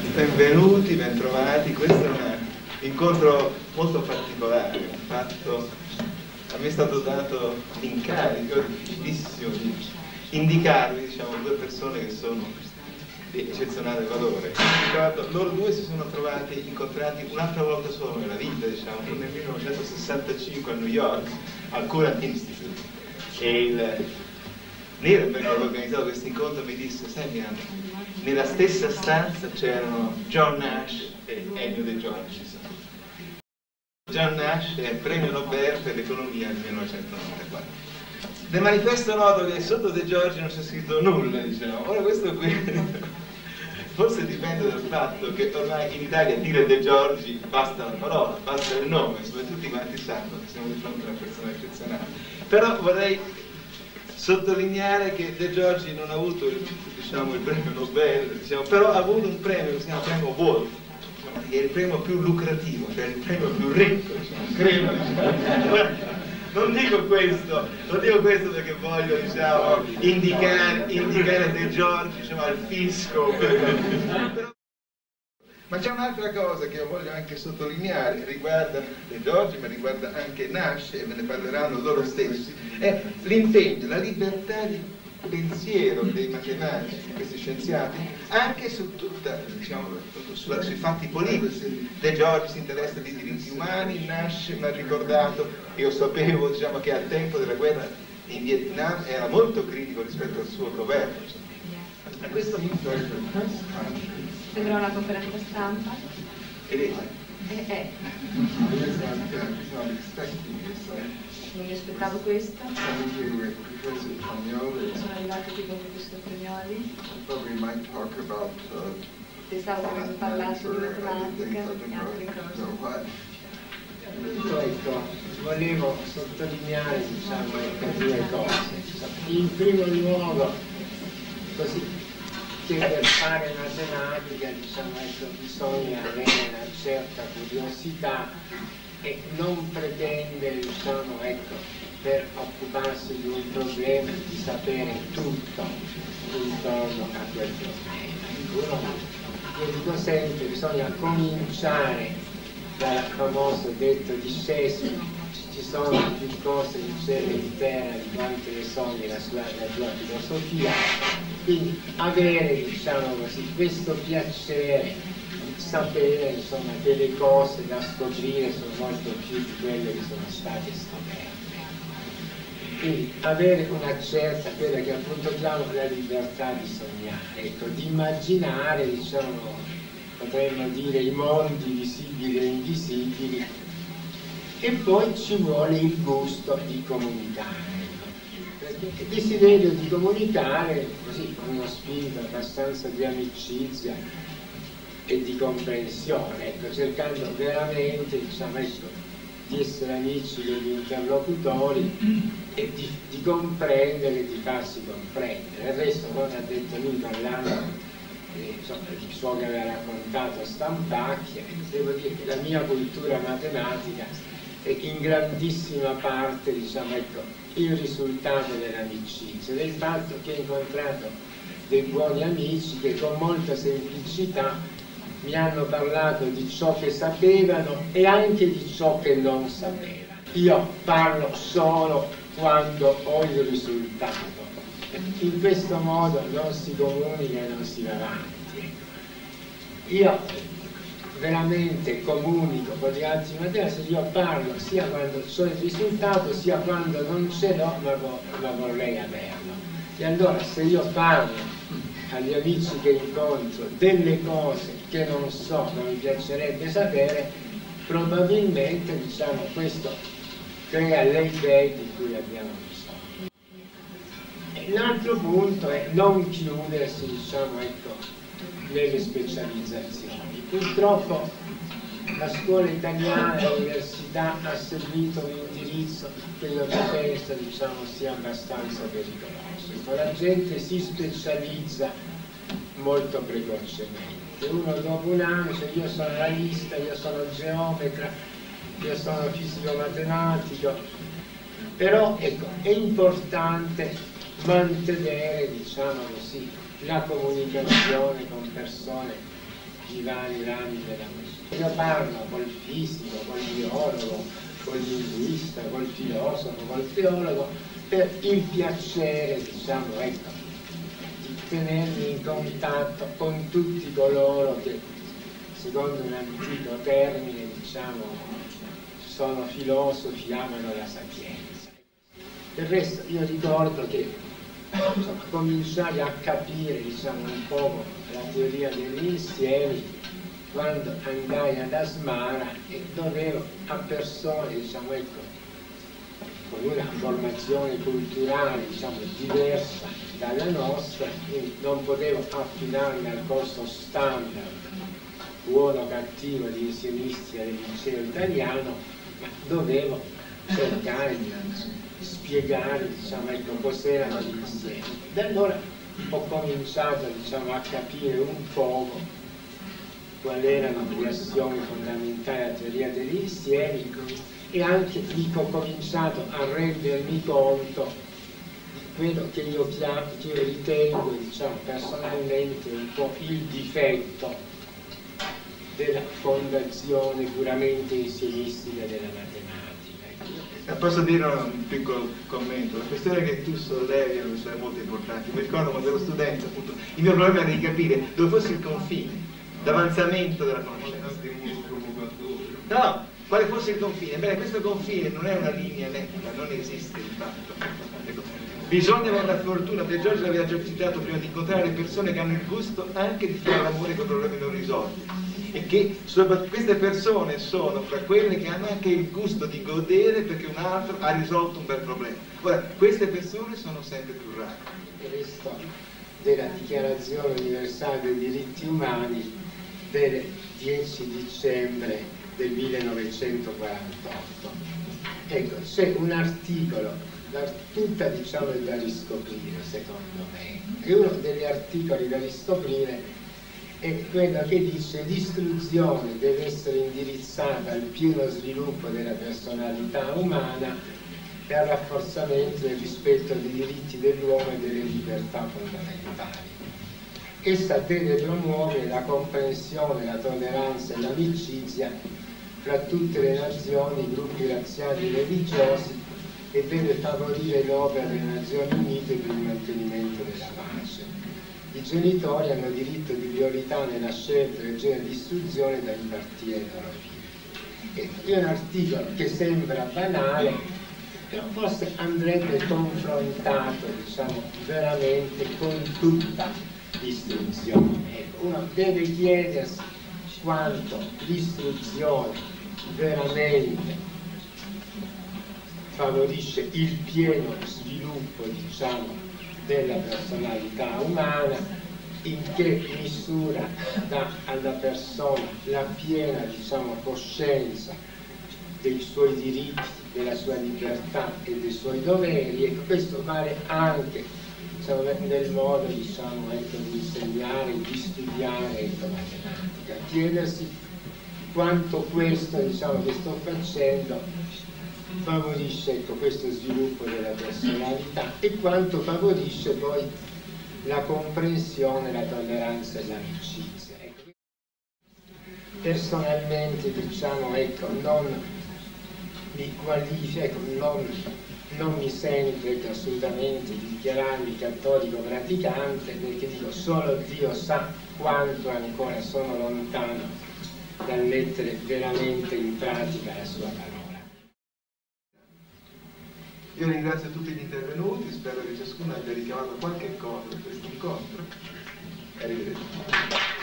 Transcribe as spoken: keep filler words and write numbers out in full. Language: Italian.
Benvenuti, bentrovati. Questo è un incontro molto particolare. Un fatto, a me è stato dato l'incarico difficilissimo di indicarvi, diciamo, due persone che sono di eccezionale valore. Ricordo, loro due si sono trovati, incontrati un'altra volta solo nella vita, diciamo, nel millenovecentosessantacinque a New York, al Courant Institute. E il Nirenberg, che aveva organizzato questo incontro, mi disse: sai Miranda, nella stessa stanza c'erano John Nash e Ennio De Giorgi. John Nash è premio Nobel per l'economia nel millenovecentonovantaquattro. Nel manifesto noto che sotto De Giorgi non c'è scritto nulla, diciamo. Ora questo qui forse dipende dal fatto che ormai in Italia dire De Giorgi basta la parola, basta il nome, insomma tutti quanti sanno che siamo di fronte a una persona eccezionale. Però vorrei sottolineare che De Giorgi non ha avuto il, diciamo, il premio Nobel, diciamo, però ha avuto un premio che si chiama premio Wolf, diciamo, che è il premio più lucrativo, cioè il premio più ricco, diciamo, credo, diciamo. Non dico questo, non dico questo perché voglio, diciamo, indicare, indicare De Giorgi, diciamo, al fisco. Però... Ma c'è un'altra cosa che io voglio anche sottolineare, riguarda De Giorgi, ma riguarda anche Nash, e ve ne parleranno loro stessi, è l'impegno, la libertà di pensiero dei matematici, di questi scienziati, anche su tutta, diciamo, sulla, sui fatti politici. De Giorgi si interessa di diritti umani, Nash mi ha ricordato, io sapevo, diciamo, che al tempo della guerra in Vietnam era molto critico rispetto al suo governo. A questo punto vedrò la conferenza stampa. Vedete? Eh, eh. Non mi aspettavo questo. Sono arrivato qui con il professor Prignoli. Pensavo che avrebbe parlato di matematica e altre cose. Ecco, volevo sottolineare, diciamo, due cose. In primo luogo, così, che per fare matematica, diciamo, ecco, bisogna avere una certa curiosità e non pretendere, diciamo, ecco, per occuparsi di un problema di sapere tutto intorno a quel problema. Io dico sempre, bisogna cominciare dal famoso detto di Shakespeare: ci sono più cose in cielo e in terra di quante ne sono nella sua, nella sua filosofia. Quindi avere, diciamo così, questo piacere di sapere, insomma, che le cose da scoprire sono molto più di quelle che sono state scoperte. Quindi avere una certa, quella che appunto chiamo la libertà di sognare, ecco, di immaginare, diciamo, potremmo dire, i mondi visibili e invisibili. E poi ci vuole il gusto di comunicare, perché il desiderio di comunicare, così, con uno spirito abbastanza di amicizia e di comprensione, ecco, cercando veramente, diciamo, ecco, di essere amici degli interlocutori e di, di comprendere, di farsi comprendere. Il resto, come ha detto lui parlando, eh, insomma, di ciò che aveva raccontato a Stampacchia, devo dire che la mia cultura matematica è in grandissima parte, diciamo, ecco, il risultato dell'amicizia, del fatto che ho incontrato dei buoni amici che con molta semplicità mi hanno parlato di ciò che sapevano e anche di ciò che non sapevano. Io parlo solo quando ho il risultato. In questo modo non si comunica e non si va avanti. Io veramente comunico con gli altri matematici se io parlo sia quando ho il risultato sia quando non ce l'ho ma, vo ma vorrei averlo. E allora se io parlo agli amici che incontro delle cose che non so, non mi piacerebbe sapere, probabilmente, diciamo, questo crea le idee di cui abbiamo bisogno. E l'altro punto è non chiudersi, diciamo, ecco, nelle specializzazioni. Purtroppo la scuola italiana, l'università ha seguito un indirizzo che io penso, diciamo, sia abbastanza pericoloso. La gente si specializza molto precocemente. Uno dopo un anno dice: io sono analista, io sono geometra, io sono fisico-matematico. Però, ecco, è importante mantenere, diciamo così, la comunicazione con persone i vari rami della musica. Io parlo col fisico, col biologo, col linguista, col filosofo, col teologo, per il piacere, diciamo, ecco, di tenermi in contatto con tutti coloro che, secondo un antico termine, diciamo, sono filosofi, amano la sapienza. Del resto io ricordo che insomma, cominciai a capire, diciamo, un po' la teoria degli insiemi quando andai ad Asmara e dovevo a persone, diciamo, ecco, con una formazione culturale, diciamo, diversa dalla nostra, quindi non potevo affidarmi al corso standard buono o cattivo di insiemista del liceo italiano, ma dovevo cercare di spiegare, diciamo, ecco, cos'erano gli insiemi. Da allora ho cominciato, diciamo, a capire un poco quali erano le assioni fondamentali della teoria degli insiemi e anche dico, ho cominciato a rendermi conto di quello che io, chiamo, che io ritengo, diciamo, personalmente un po' il difetto della fondazione puramente insiemistica della matematica. Posso dire un piccolo commento? La questione che tu sollevi è una questione molto importante. Mi ricordo quando ero studente, appunto, il mio problema era di capire dove fosse il confine d'avanzamento della conoscenza. No, quale fosse il confine? Bene, questo confine non è una linea netta, non esiste di fatto. Ecco, bisogna avere la fortuna, De Giorgio l'aveva già citato prima, di incontrare le persone che hanno il gusto anche di fare l'amore con problemi non risolti. E che queste persone sono fra quelle che hanno anche il gusto di godere perché un altro ha risolto un bel problema. Ora, queste persone sono sempre più rare. Il resto della Dichiarazione Universale dei Diritti Umani del dieci dicembre del millenovecentoquarantotto. Ecco, c'è un articolo, tutta, diciamo, da riscoprire, secondo me. E uno degli articoli da riscoprire è quello che dice: l'istruzione deve essere indirizzata al pieno sviluppo della personalità umana e al rafforzamento del rispetto dei diritti dell'uomo e delle libertà fondamentali. Essa deve promuovere la comprensione, la tolleranza e l'amicizia fra tutte le nazioni, i gruppi razziali e religiosi e deve favorire l'opera delle Nazioni Unite per il mantenimento della pace. I genitori hanno diritto di priorità nella scelta del genere di istruzione da impartire ai loro figli. È un articolo che sembra banale, però forse andrebbe confrontato, diciamo, veramente con tutta l'istruzione. Ecco, uno deve chiedersi quanto l'istruzione veramente favorisce il pieno sviluppo, diciamo, della personalità umana, in che misura dà alla persona la piena, diciamo, coscienza dei suoi diritti, della sua libertà e dei suoi doveri. Ecco, questo vale anche, diciamo, nel modo, diciamo, ecco, di insegnare, di studiare, ecco, matematica. Chiedersi quanto questo, diciamo, che sto facendo favorisce, ecco, questo sviluppo della personalità e quanto favorisce poi la comprensione, la tolleranza e l'amicizia. Ecco. Personalmente, diciamo, ecco, non mi qualifico, ecco, non, non mi sento, ecco, assolutamente di dichiararmi cattolico praticante, perché dico solo Dio sa quanto ancora sono lontano dal mettere veramente in pratica la sua parola. Io ringrazio tutti gli intervenuti, spero che ciascuno abbia ricavato qualche cosa da questo incontro. Arrivederci.